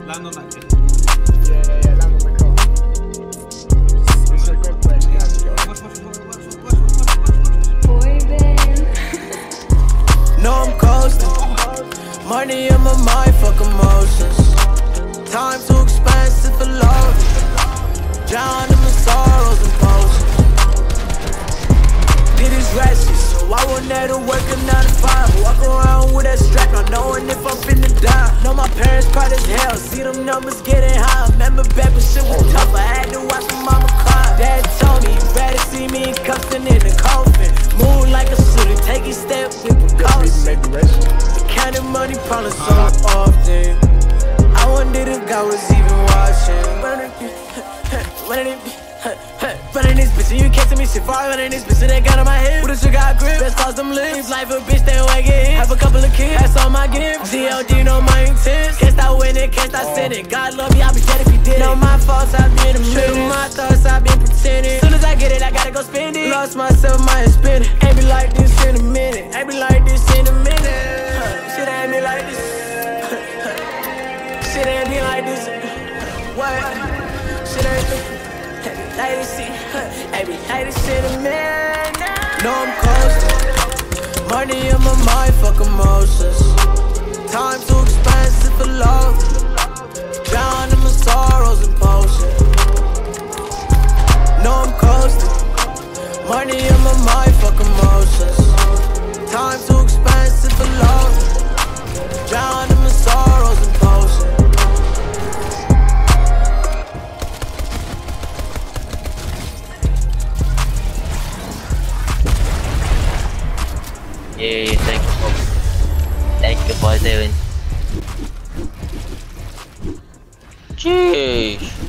Land on that kid. Yeah, land on the car. This is a good place, guys. Watch. Boy band. No, I'm coasting. Money in my mind, fuck emotions. Time too expensive for love. Drown in my sorrows and potions. Did his rescue, so I won't let her work a 9 to 5. Walk around with that strap, not knowing if I'm finna die. Know my parents proud as hell, see them numbers getting high. Remember back when shit was tough, I had to watch my mama cry. Dad told me, you better see me in cuffs than in a coffin. Move like a shooter, take a step with precaution. Counting money, probably so often. I wondered if God was even watching. Running this bitch, and you can't tell me shit. Far running this bitch, and that gun on my head. With a sugar got grip, best cause them lips. Life a bitch, they won't get hit. Have a couple of kids, that's all my gifts. G.O.D. know my intent. Can't stop winning, can't stop sinning. God love me, I'll be dead if he did it. Know my faults, I've been a minute. My thoughts, I've been pretending. Soon as I get it, I gotta go spend it. Lost myself, my head spinning. Ain't be like this in a minute. Ain't be like this in a minute. Shit ain't be like this. Shit ain't be like this. What? Shit ain't be like this. Ain't be like this in a minute. No, I'm coasting. Money in my mind, fuck emotions. Time too expensive for love. Drown in my sorrows and potions. No, I'm coasting. Money in my mind, fuck emotions. Time too expensive for love. Drown in my sorrows and potions. Yeah, thank you for doing. Jeez.